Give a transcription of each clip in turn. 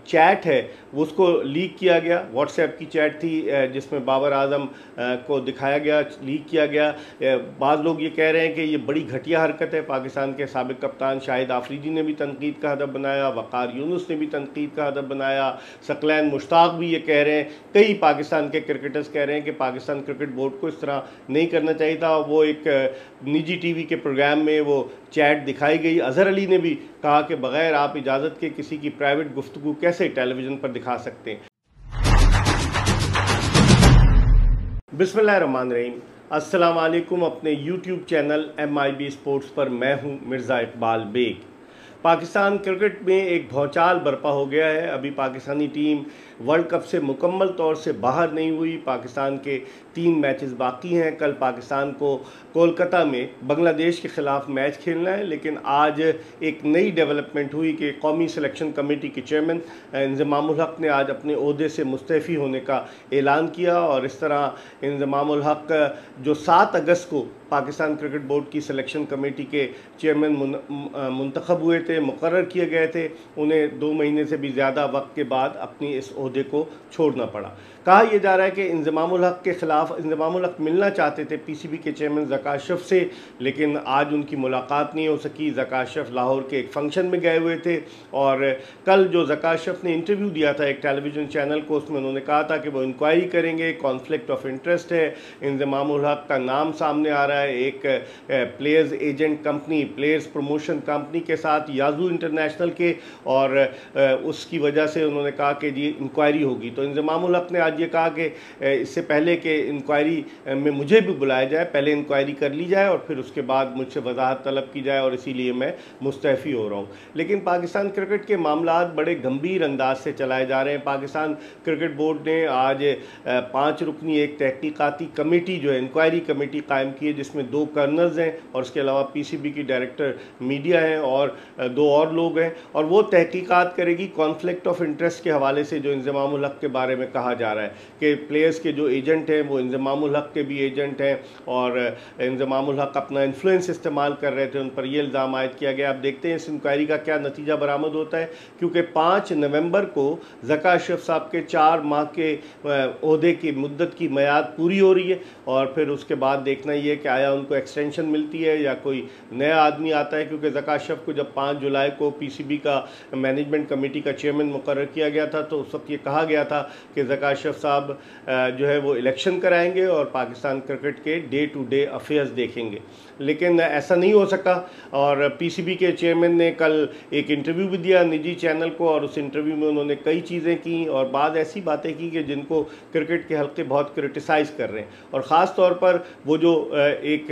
Chat है उसको leak किया गया। व्हाट्सएप की चैट थी जिसमें बाबर आजम को दिखाया गया, लीक किया गया। बाज़ लोग ये कह रहे हैं कि ये बड़ी घटिया हरकत है। पाकिस्तान के साबिक कप्तान शाहिद आफरीदी ने भी तनकीद का हदफ बनाया, वक़ार यूनुस ने भी तनकीद का हदफ बनाया, सकलैन मुश्ताक भी ये कह रहे हैं, कई पाकिस्तान के क्रिकेटर्स कह रहे हैं कि पाकिस्तान क्रिकेट बोर्ड को इस तरह नहीं करना चाहिए था। वो एक निजी टीवी के प्रोग्राम में वो चैट दिखाई गई। अजहर अली ने भी कहा कि बगैर आप इजाज़त के किसी की प्राइवेट गुफ्तगू कैसे टेलीविज़न पर दिखा सकते हैं। बिस्मिल्लाहिर्रहमानिर्रहीम, अस्सलाम वालेकुम। अपने यूट्यूब चैनल MIB स्पोर्ट्स पर मैं हूं मिर्ज़ा इकबाल बेग। पाकिस्तान क्रिकेट में एक भौचाल बर्पा हो गया है। अभी पाकिस्तानी टीम वर्ल्ड कप से मुकम्मल तौर से बाहर नहीं हुई। पाकिस्तान के 3 मैचेस बाकी हैं। कल पाकिस्तान को कोलकाता में बांग्लादेश के ख़िलाफ़ मैच खेलना है, लेकिन आज एक नई डेवलपमेंट हुई कि कौमी सिलेक्शन कमेटी के चेयरमैन इंज़मामुल हक़ ने आज अपने ओहदे से मुस्तफ़ी होने का ऐलान किया। और इस तरह इंज़मामुल हक़ जो 7 अगस्त को पाकिस्तान क्रिकेट बोर्ड की सिलेक्शन कमेटी के चेयरमैन मुंतखब हुए थे, मुकर्रर किए गए थे, उन्हें 2 महीने से भी ज़्यादा वक्त के बाद अपनी इस ओहदे को छोड़ना पड़ा। कहा यह जा रहा है कि इंज़मामुल हक़ के ख़िलाफ़ इंज़मामुल हक़ मिलना चाहते थे PCB के चेयरमैन ज़का अशरफ से, लेकिन आज उनकी मुलाकात नहीं हो सकी। ज़का अशरफ लाहौर के एक फ़ंक्शन में गए हुए थे और कल जो ज़का अशरफ ने इंटरव्यू दिया था एक टेलीविज़न चैनल को, उसमें उन्होंने कहा था कि वो इंक्वायरी करेंगे, कॉन्फ्लिक्ट ऑफ इंटरेस्ट है, इंज़मामुल हक़ का नाम सामने आ रहा है एक players agent company, players promotion company के साथ याजू इंटरनेशनल के, और उसकी वजह से उन्होंने कहा कि जी इंक्वायरी होगी। तो इंज़मामुल हक़ ने आज ये कहा कि इससे पहले कि इंक्वायरी में मुझे भी बुलाया जाए, पहले इंक्वायरी कर ली जाए और फिर उसके बाद मुझसे वजाहत तलब की जाए, और इसीलिए मैं मुस्तफ़ी हो रहा हूँ। लेकिन पाकिस्तान क्रिकेट के मामलात बड़े गंभीर अंदाज से चलाए जा रहे हैं। पाकिस्तान क्रिकेट बोर्ड ने आज 5 रुकनी एक तहकीकाती कमेटी जो है इंक्वायरी कमेटी कायम की है, जिसमें 2 कर्नल्स हैं और उसके अलावा PCB की डायरेक्टर मीडिया हैं और 2 और लोग हैं, और वो तहकीकात करेगी कॉन्फ्लिक्ट ऑफ इंटरेस्ट के हवाले से जो इंज़मामुल हक़ के बारे में कहा जा रहा है कि प्लेयर्स के जो एजेंट हैं वो इंज़मामुल हक़ के भी एजेंट हैं और इंज़मामुल हक़ अपना इन्फ्लुएंस इस्तेमाल कर रहे थे, उन पर यह इल्ज़ाम आयद किया गया। अब देखते हैं इस इंक्वायरी का क्या नतीजा बरामद होता है, क्योंकि 5 नवंबर को ज़का अशरफ साहब के 4 माह के ओहदे की मुद्दत की मियाद पूरी हो रही है, और फिर उसके बाद देखना ये कि आया उनको एक्सटेंशन मिलती है या कोई नया आदमी आता है। क्योंकि ज़का अशरफ को जब 5 जुलाई को PCB का मैनेजमेंट कमेटी का चेयरमैन मुकर्रर किया गया था, तो उस वक्त ये कहा गया था कि ज़का अशरफ साहब जो है वो इलेक्शन कराएंगे और पाकिस्तान क्रिकेट के डे टू डे अफेयर्स देखेंगे, लेकिन ऐसा नहीं हो सका। और PCB के चेयरमैन ने कल एक इंटरव्यू भी दिया निजी चैनल को, और उस इंटरव्यू में उन्होंने कई चीज़ें की और बाद ऐसी बातें की कि जिनको क्रिकेट के हल्के बहुत क्रिटिसाइज़ कर रहे हैं। और ख़ास तौर पर वो जो एक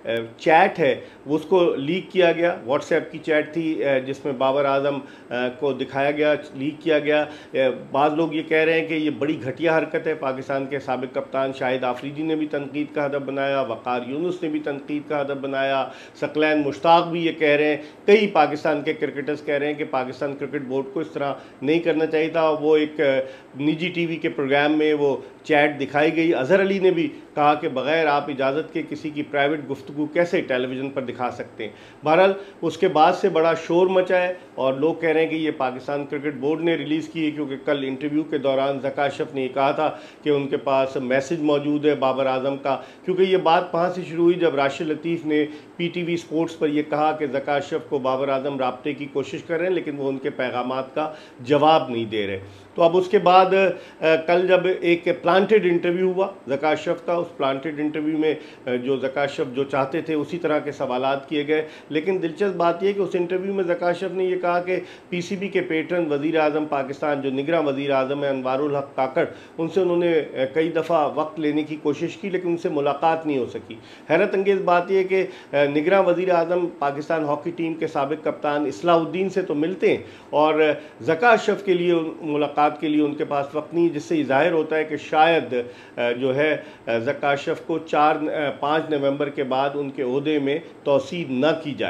चैट है उसको लीक किया गया। व्हाट्सएप की चैट थी जिसमें बाबर आजम को दिखाया गया, लीक किया गया। बाज़ लोग ये कह रहे हैं कि ये बड़ी घटिया हरकत है। पाकिस्तान के साबिक कप्तान शाहिद आफरीदी ने भी तनकीद का हदफ बनाया, वक़ार यूनुस ने भी तनकीद का हदफ बनाया, सकलैन मुश्ताक भी ये कह रहे हैं, कई पाकिस्तान के क्रिकेटर्स कह रहे हैं कि पाकिस्तान क्रिकेट बोर्ड को इस तरह नहीं करना चाहिए था। वो एक निजी टीवी के प्रोग्राम में वो चैट दिखाई गई। अजहर अली ने भी कहा कि बगैर आप इजाज़त के किसी की प्राइवेट गुफ्तगू कैसे टेलीविज़न पर दिखा सकते हैं। बहरहाल उसके बाद से बड़ा शोर मचा है और लोग कह रहे हैं कि ये पाकिस्तान क्रिकेट बोर्ड ने रिलीज़ की है, क्योंकि कल इंटरव्यू के दौरान ज़का अशरफ ने कहा था कि उनके पास मैसेज मौजूद है बाबर आजम का। क्योंकि ये बात वहाँ से शुरू हुई जब राशिद लतीफ़ ने PTV स्पोर्ट्स पर यह कहा कि ज़का अशरफ को बाबर आजम राब्ते की कोशिश कर रहे हैं, लेकिन वो उनके पैगामात का जवाब नहीं दे रहे। तो अब उसके बाद कल जब एक प्लांटेड इंटरव्यू हुआ ज़का अशरफ का, उस प्लांटेड इंटरव्यू में जो ज़का अशरफ जो चाहते थे उसी तरह के सवालात किए गए। लेकिन दिलचस्प बात यह कि उस इंटरव्यू में ज़का अशरफ ने यह कहा कि PCB के पेटर्न वज़ीर आज़म पाकिस्तान जो निगरां वज़ीर आज़म है अनवारुल हक़ काकड़, उनसे उन्होंने कई दफ़ा वक्त लेने की कोशिश की, लेकिन उनसे मुलाकात नहीं हो सकी। हैरत अंगेज़ बात यह कि निगरां वज़ीर आज़म पाकिस्तान हॉकी टीम के साबिक कप्तान इस्लाहुद्दीन से तो मिलते हैं और ज़का अशरफ के लिए मुलाकात के लिए उनके पास वक्त नहीं, जिससे ज़ाहिर होता है कि शायद जो है ज़का अशरफ को 5 नवंबर के बाद उनके ओहदे में तौसीब न की जाए।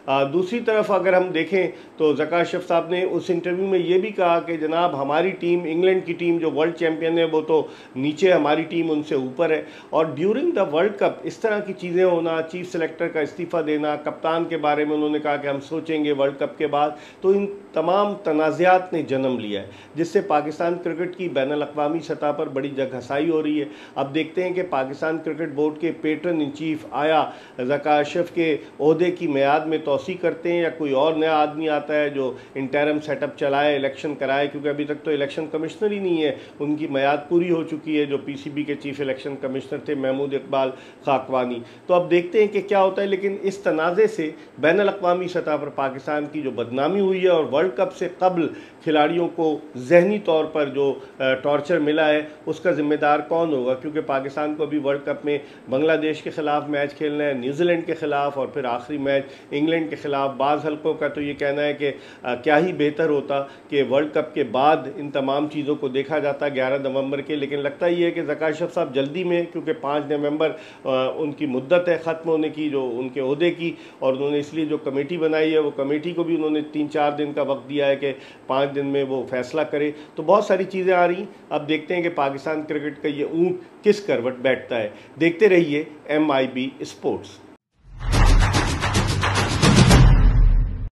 दूसरी तरफ अगर हम देखें तो ज़का अशरफ साहब ने उस इंटरव्यू में ये भी कहा कि जनाब हमारी टीम, इंग्लैंड की टीम जो वर्ल्ड चैम्पियन है, वो तो नीचे, हमारी टीम उनसे ऊपर है। और ड्यूरिंग द वर्ल्ड कप इस तरह की चीज़ें होना, चीफ सेलेक्टर का इस्तीफ़ा देना, कप्तान के बारे में उन्होंने कहा कि हम सोचेंगे वर्ल्ड कप के बाद, तो इन तमाम तनाज़ात ने जन्म लिया है, जिससे पाकिस्तान क्रिकेट की बैनुल अक़वामी सतह पर बड़ी जगहसाई हो रही है। अब देखते हैं कि पाकिस्तान क्रिकेट बोर्ड के पेट्रन इन चीफ आया ज़का अशरफ के ओहदे की मियाद में तोसी करते हैं या कोई और नया आदमी आता है जो इंटरम सेटअप चलाए, इलेक्शन कराए, क्योंकि अभी तक तो इलेक्शन कमिश्नर ही नहीं है, उनकी मियाद पूरी हो चुकी है जो पीसीबी के चीफ इलेक्शन कमिश्नर थे महमूद इकबाल खाकवानी। तो अब देखते हैं कि क्या होता है। लेकिन इस तनाज़े से बैनुल अक़वामी सतह पर पाकिस्तान की जो बदनामी हुई है और वर्ल्ड कप से कबल खिलाड़ियों को जहनी तौर पर जो टॉर्चर मिला है, उसका ज़िम्मेदार कौन होगा? क्योंकि पाकिस्तान को अभी वर्ल्ड कप में बांग्लादेश के ख़िलाफ़ मैच खेलना है, न्यूजीलैंड के ख़िलाफ़, और फिर आखिरी मैच इंग्लैंड के ख़िलाफ़। बाज़ हल्कों का तो ये कहना है कि क्या ही बेहतर होता कि वर्ल्ड कप के बाद इन तमाम चीज़ों को देखा जाता 11 नवंबर के। लेकिन लगता ही है कि ज़का अशरफ साहब जल्दी में, क्योंकि 5 नवंबर उनकी मुद्दत है ख़त्म होने की जो उनके ओहदे की, और उन्होंने इसलिए जो कमेटी बनाई है वो कमेटी को भी उन्होंने 3-4 दिन का वक्त दिया है कि 5 दिन में वो फैसला करे। तो बहुत सारी चीज़ें आ रही। अब देखते हैं कि पाकिस्तान क्रिकेट का ये ऊँट किस करवट बैठता है। देखते रहिए MIB स्पोर्ट्स।